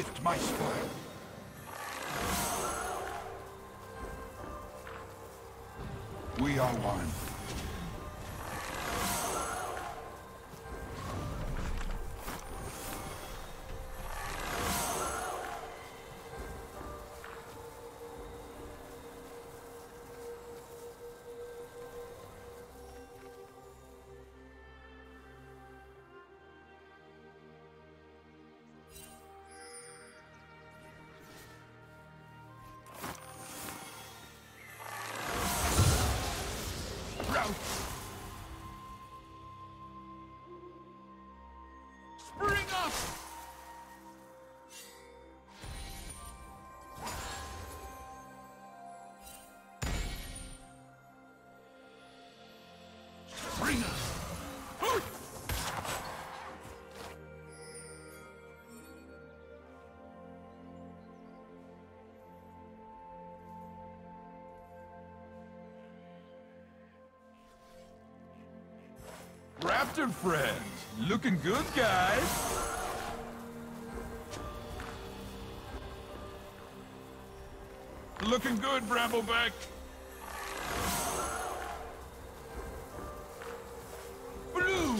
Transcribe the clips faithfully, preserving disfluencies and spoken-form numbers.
gift my spoil. We are one. Spring up! Spring up! Hoosh! Raptor friends, looking good, guys. Looking good, Brambleback. Blue.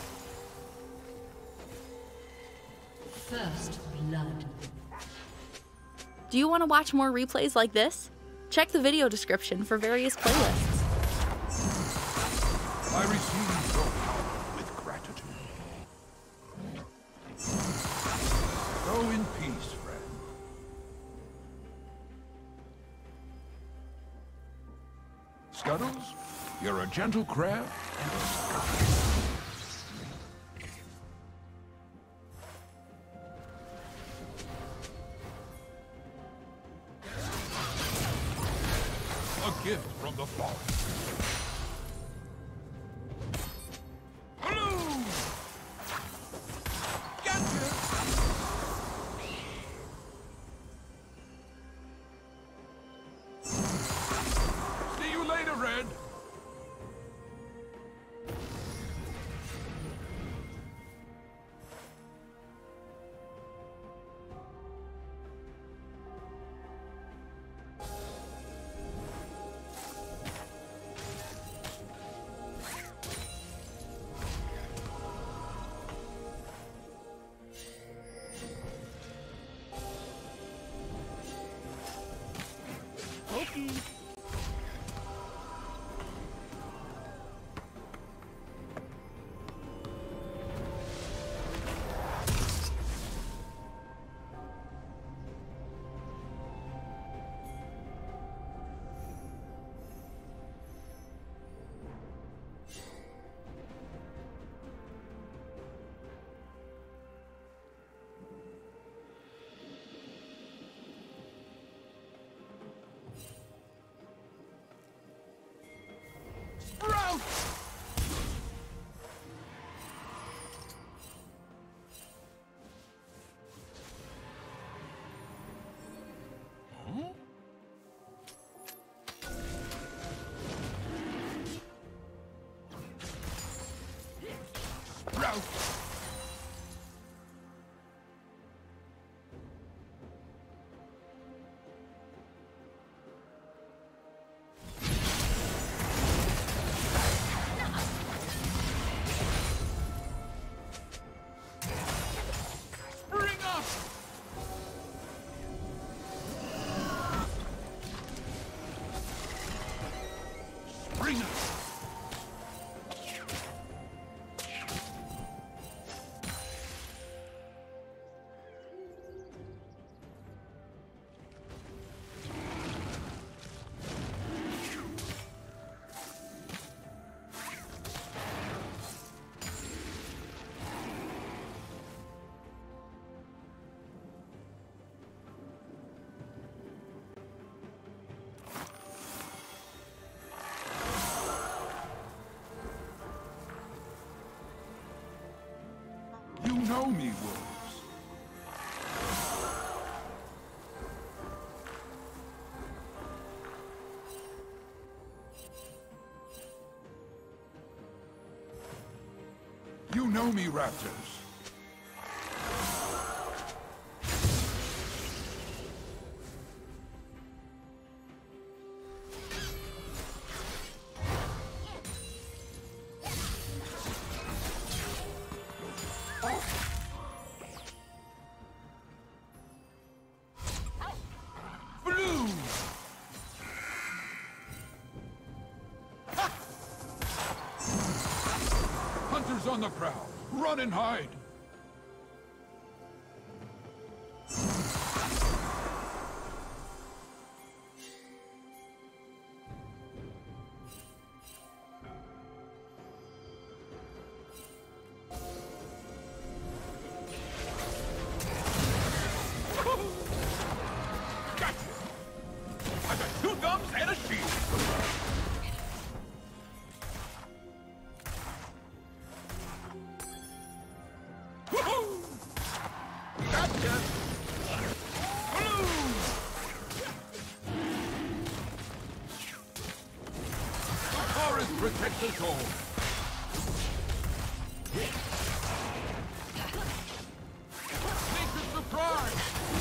First blood. Do you want to watch more replays like this? Check the video description for various playlists. I receive your power with gratitude. Go in peace, friend. Scuttles, you're a gentle crab and a sky. A gift from the forest. Blue! Gotcha! See you later, Red. Pokey. Route. Spring up. Spring up. You know me, wolves. You know me, raptors. the prowl. Run and hide. Protect us all. Make a surprise.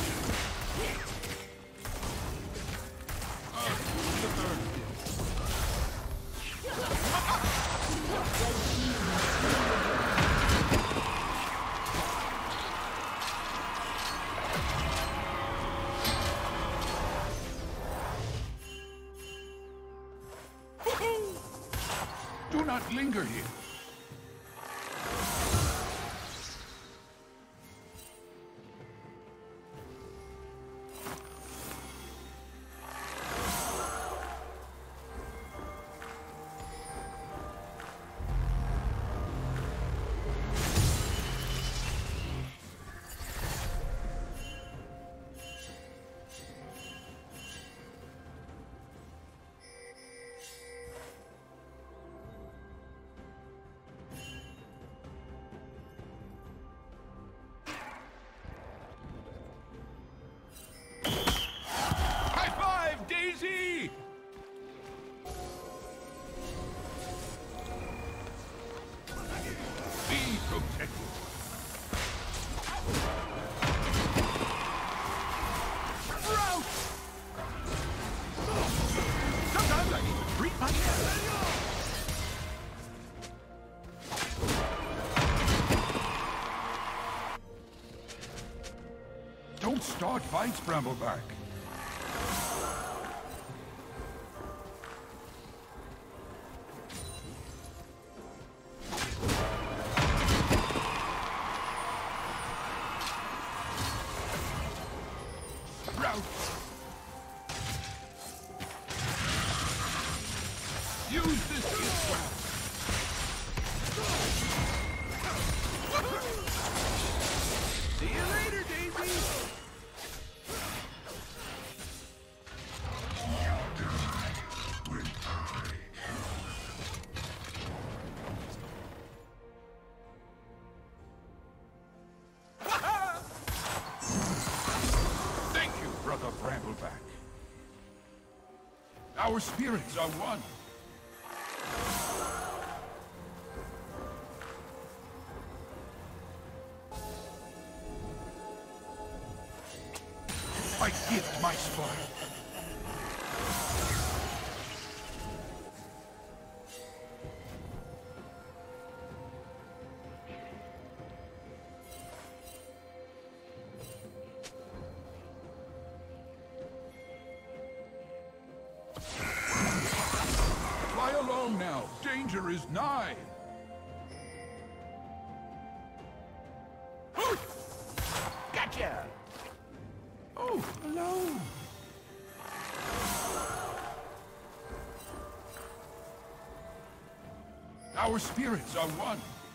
Uh, the third. Do not linger here. Don't start fights, Brambleback. Rout. Use this gift well. See you later, Daisy. Thank you, Brother Brambleback. Our spirits are one. I gift my spine. Fly along now. Danger is nigh. Gotcha! Oh, hello. Our spirits are one.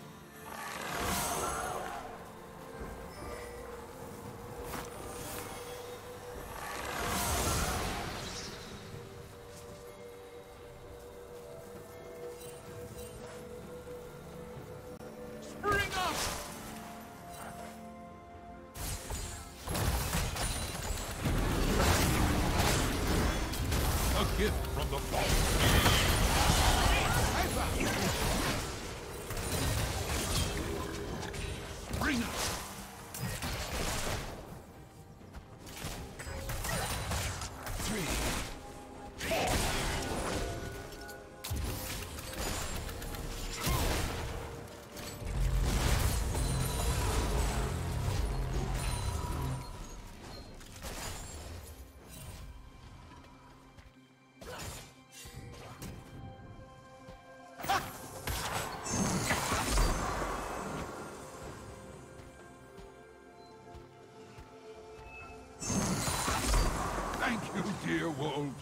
Spring up! A gift from the vault. Bring us. Three. here, wolves.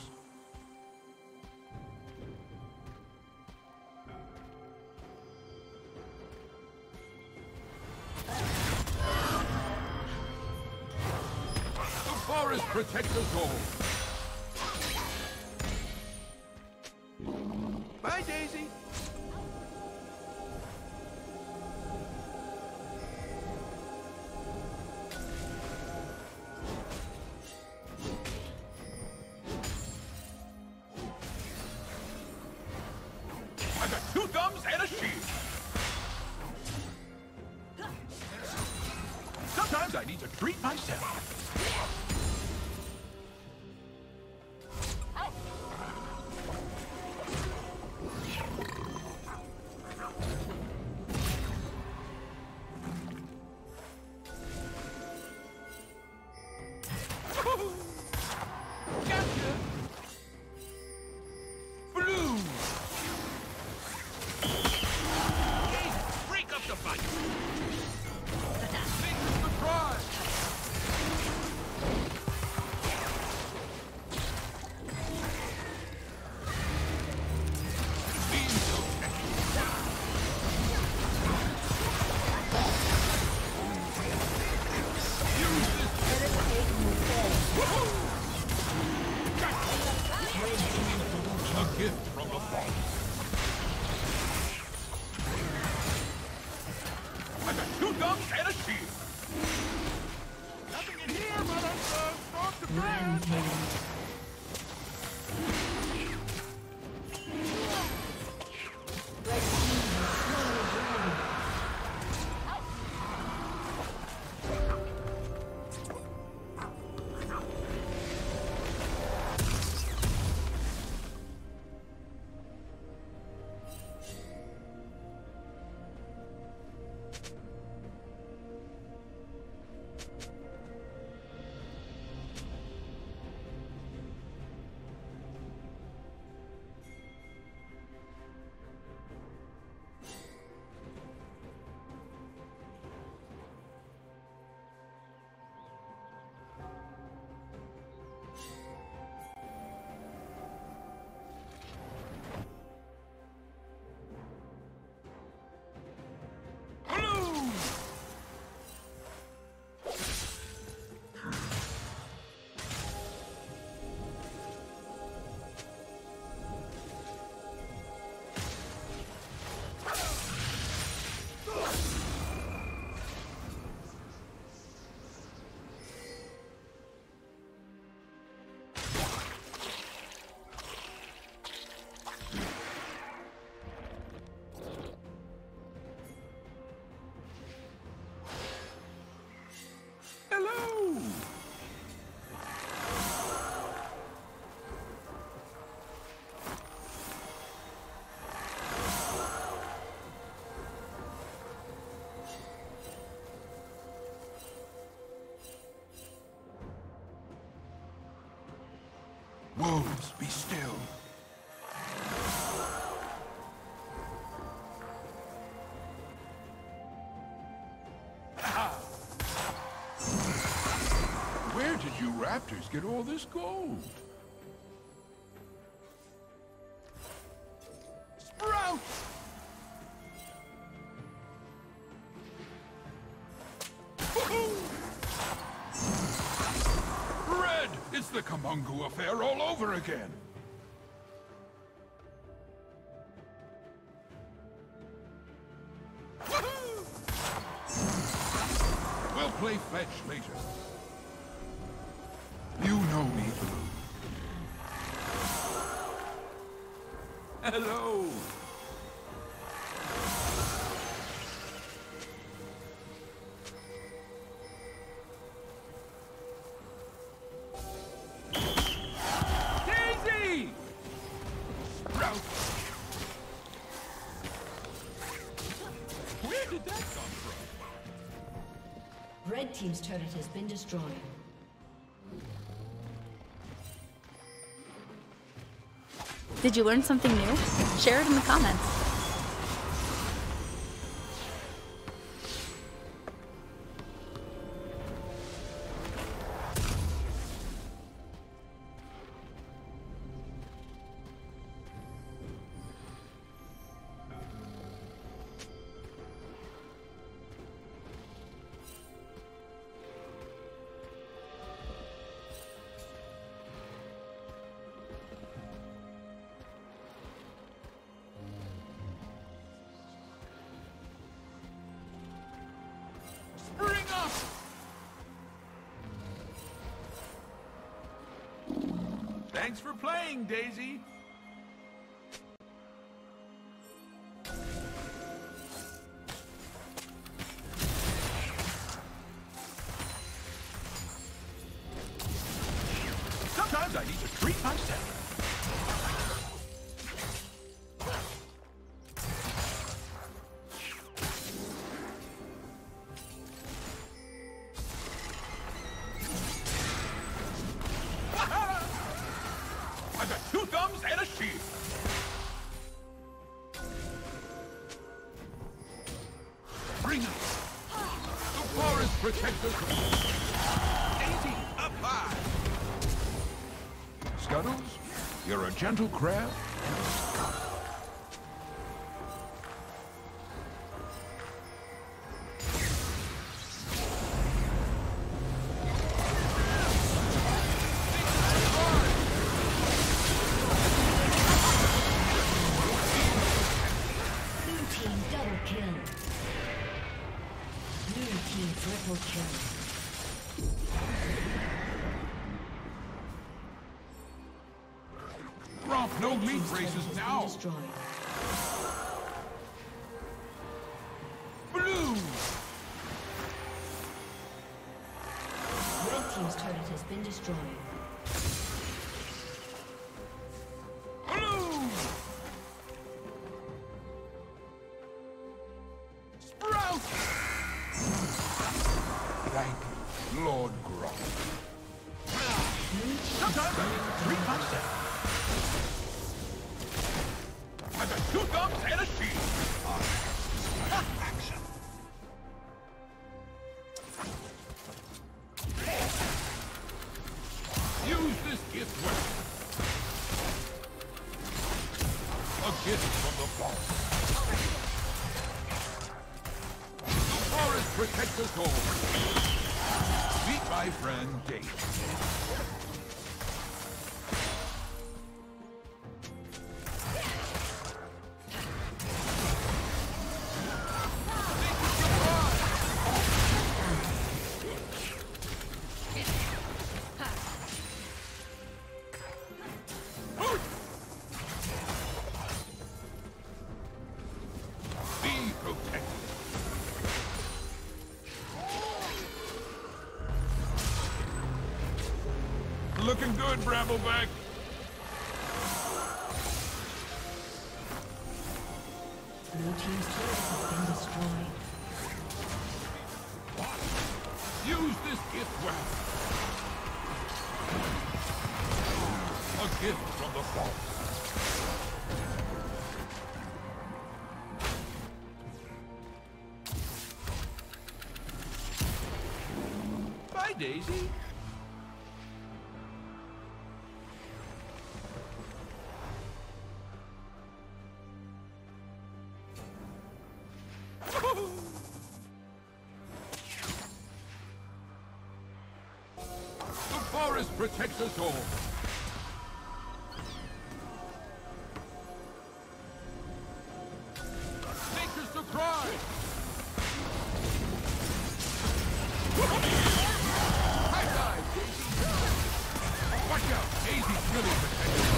The forest protects us all. Bye, Daisy. I got two thumbs and a shield. Sometimes I need to treat myself. Wolves, be still. Where did you raptors get all this gold? Sprout! Red! It's the Kamungu affair all over again. We'll play fetch later. You know me, Blue. Hello. Daisy! Sprout! Where did that come from? Red team's turret has been destroyed. Did you learn something new? Share it in the comments. Thanks for playing, Daisy. Sometimes I need to treat myself. I got two thumbs and a shield. Bring it. The forest protects us all. Daisy, up high. Scuttles, you're a gentle crab. Romp, no meat races now. Blue. Red team's turret has been destroyed. Blue. Sprout. Thank you, Lord Gromp. Sometimes I need to treat myself. I got two thumbs and a shield. Action. Use this gift well. A gift from the forest. The forest protects us all. Meet my friend Dave. Looking good, Brambleback. Blue team's turret has been destroyed. Use this gift well. A gift from the forest. Bye, Daisy. The forest protects us all. Nature's surprise! High dive, Daisy! Watch out, Daisy's really protected.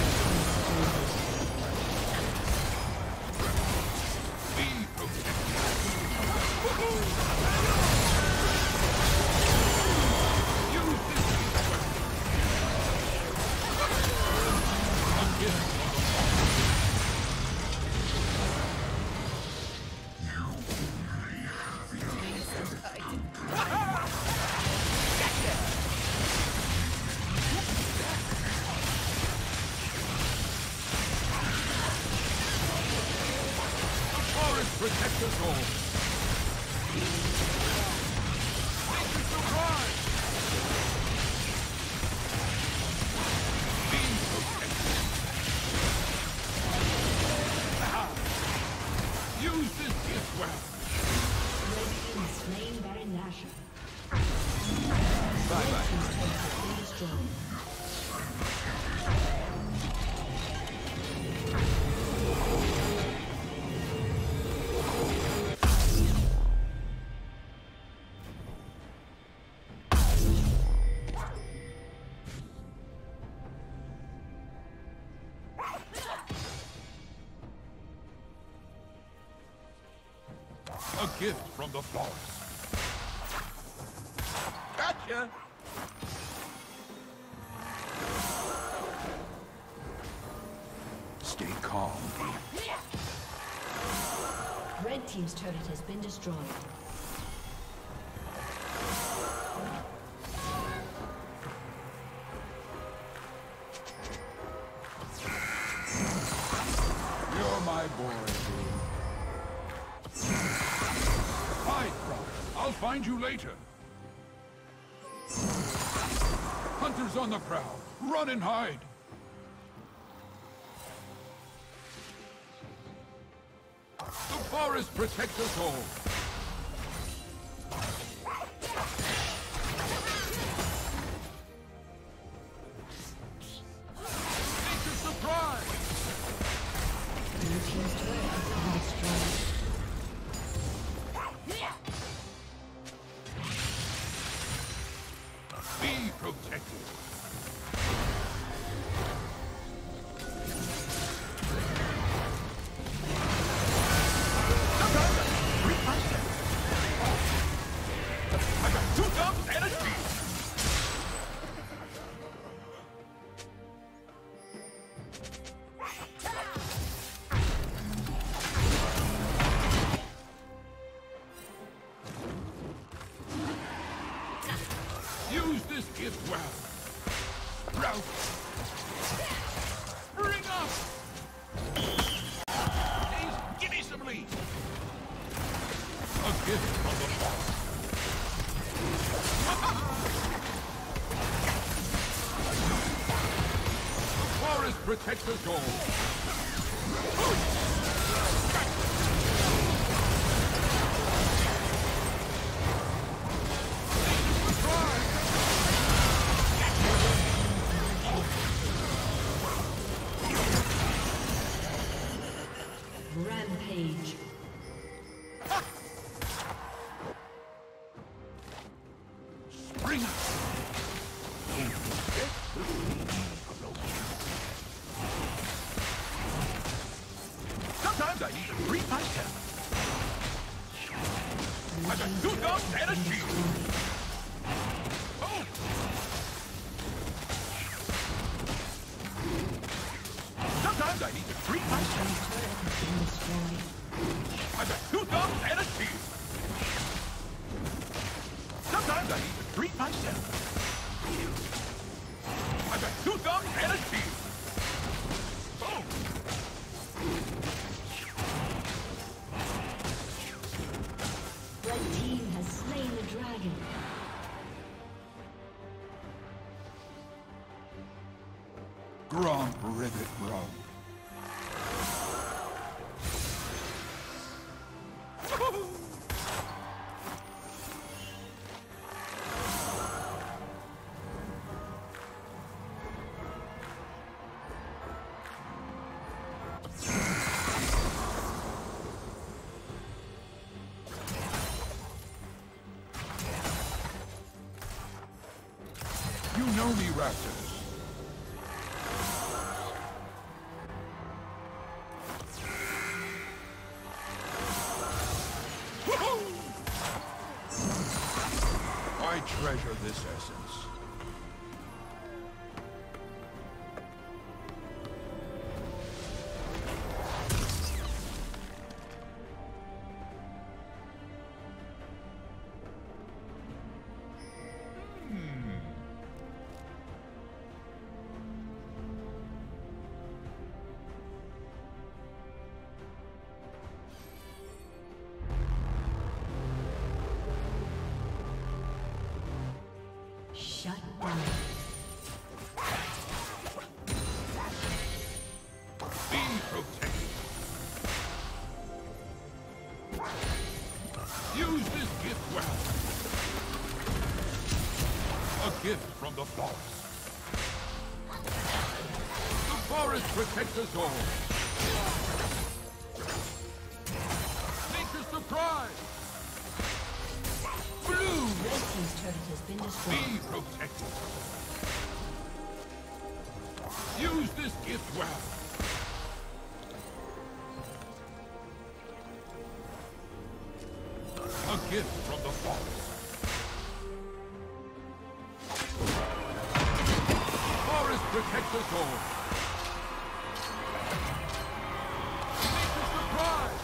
Be protected. Use this weapon. A gift from the forest. Protect us all. Nature's surprise. Be protected. Aha. Use this gift well. Red team has slain Baron Nashor. Bye bye. Red team's turret has been destroyed. A gift from the forest. Gotcha! Stay calm. Red team's turret has been destroyed. You're my boy. Hide, brother. I'll find you later. Hunters on the prowl. Run and hide. The forest protects us all. Nature's surprise! Blue team's turret has been destroyed. Be protected. I got two thumbs and a shield. Use this gift well. Route. Bring up. Please give me some lead. A gift from the forest. The forest protects us all. Rampage. Spring up. Sometimes I need to breathe myself. I got two thumbs and a shield. Oh! Sometimes I need to treat myself. I got two thumbs and a shield. Sometimes I need to treat myself. I got two thumbs and a shield. Oh! Red team has slain the dragon. Gromp rivet rope. You know me, Raptors. I treasure this essence. Shut down. Be protected. Use this gift well. A gift from the forest. The forest protects us all. Nature's surprise. Blue. Red team's turret has been destroyed. Be protected. Use this gift well. gift from the forest. Forest protects us all. Nature's surprise.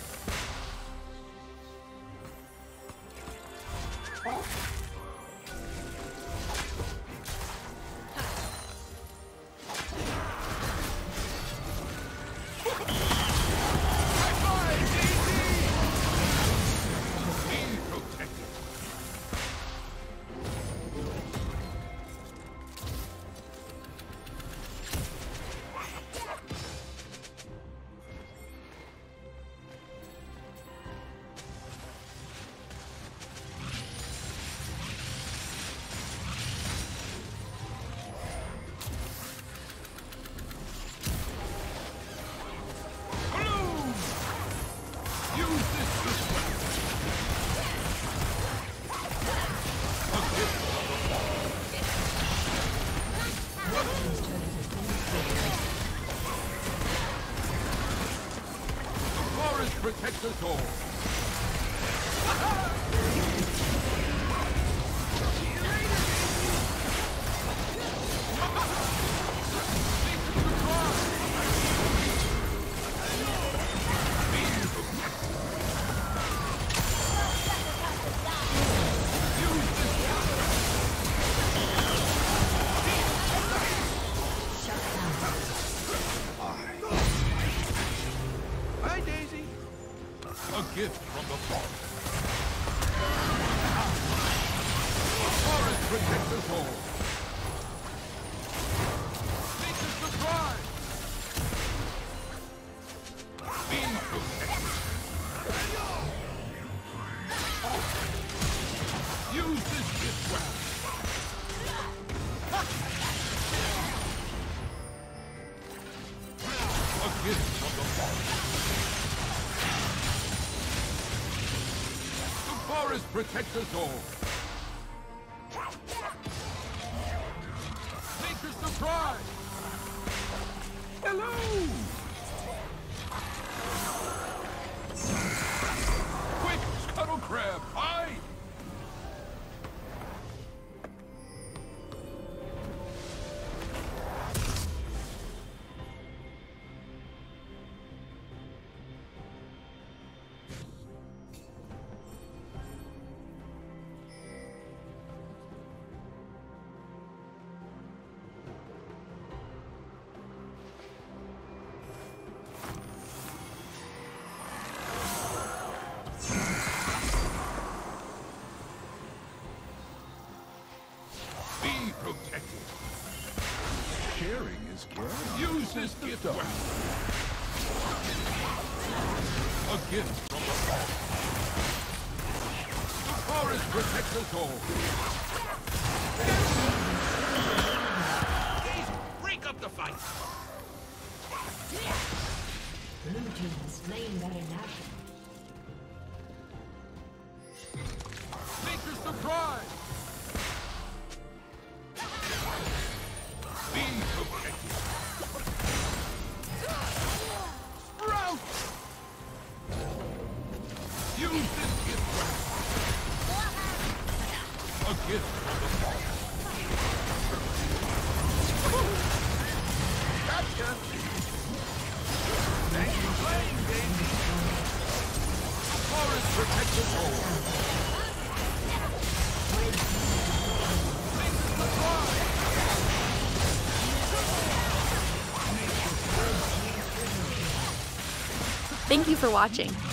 Protect us all. A gift from the forest. The forest protects us all. Nature's surprise. Be protected. Use this gift well. A gift from the forest. Forest protects us all. Nature's surprise. Hello. Quick, scuttle crab, hide. Protected. Sharing is caring. Use this gift well. A gift from the forest. The forest protects us all. Please break up the fight. Blue team has slain Baron Nashor. Nature's surprise. Be protected. Sprout! Use this gift well. A gift from the forest. Gotcha! Thanks for playing, baby. Forest protects us all. Nature's surprise. Thank you for watching.